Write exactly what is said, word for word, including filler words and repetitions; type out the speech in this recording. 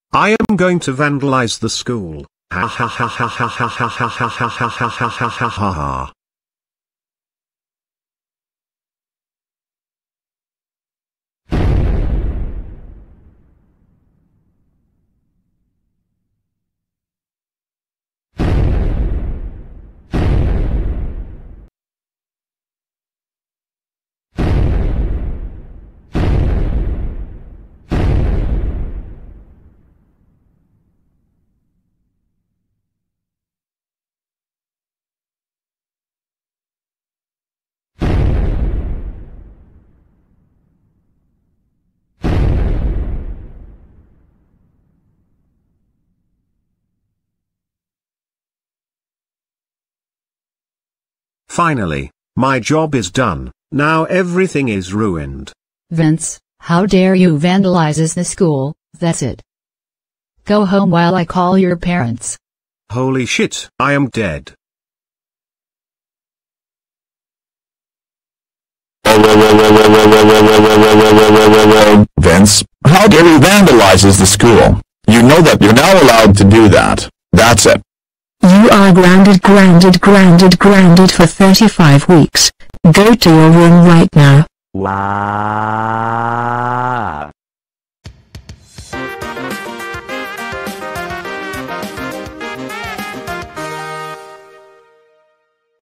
I am going to vandalize the school. Ha ha ha ha ha ha ha ha ha ha ha ha ha ha ha ha. Finally, my job is done. Now everything is ruined. Vince, how dare you vandalizes the school? That's it. Go home while I call your parents. Holy shit, I am dead. Vince, how dare you vandalizes the school? You know that you're now allowed to do that. That's it. You are grounded grounded grounded grounded for thirty-five weeks. Go to your room right now. Wow.